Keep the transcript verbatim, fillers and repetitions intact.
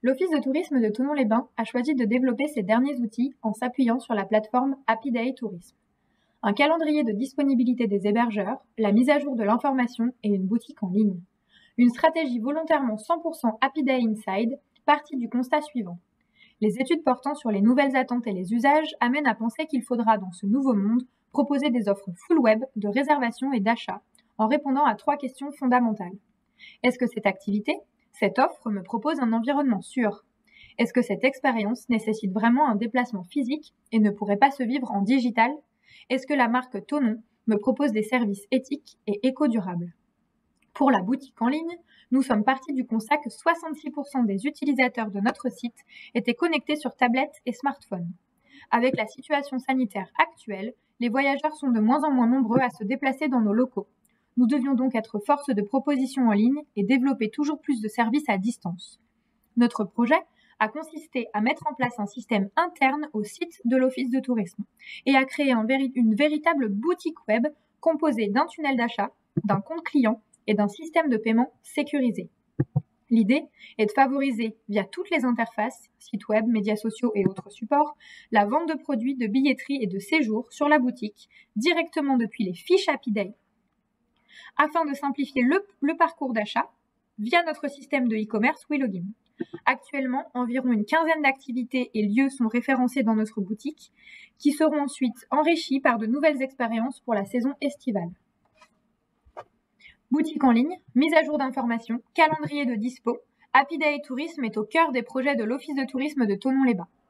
L'Office de tourisme de Thonon-les-Bains a choisi de développer ses derniers outils en s'appuyant sur la plateforme Happy Day Tourisme. Un calendrier de disponibilité des hébergeurs, la mise à jour de l'information et une boutique en ligne. Une stratégie volontairement cent pour cent Happy Day Inside, partie du constat suivant. Les études portant sur les nouvelles attentes et les usages amènent à penser qu'il faudra, dans ce nouveau monde, proposer des offres full web de réservation et d'achat, en répondant à trois questions fondamentales. Est-ce que cette activité, cette offre me propose un environnement sûr? Est-ce que cette expérience nécessite vraiment un déplacement physique et ne pourrait pas se vivre en digital? Est-ce que la marque Thonon me propose des services éthiques et éco-durables? Pour la boutique en ligne, nous sommes partis du constat que soixante-six pour cent des utilisateurs de notre site étaient connectés sur tablette et smartphone. Avec la situation sanitaire actuelle, les voyageurs sont de moins en moins nombreux à se déplacer dans nos locaux. Nous devions donc être force de proposition en ligne et développer toujours plus de services à distance. Notre projet a consisté à mettre en place un système interne au site de l'Office de tourisme et à créer un véri- une véritable boutique web composée d'un tunnel d'achat, d'un compte client et d'un système de paiement sécurisé. L'idée est de favoriser, via toutes les interfaces, sites web, médias sociaux et autres supports, la vente de produits, de billetterie et de séjours sur la boutique, directement depuis les fiches Happy Day, afin de simplifier le, le parcours d'achat via notre système de e-commerce WeLogin. Actuellement, environ une quinzaine d'activités et lieux sont référencés dans notre boutique, qui seront ensuite enrichis par de nouvelles expériences pour la saison estivale. Boutique en ligne, mise à jour d'informations, calendrier de dispo, Happy Day Tourisme est au cœur des projets de l'Office de tourisme de Thonon-les-Bains.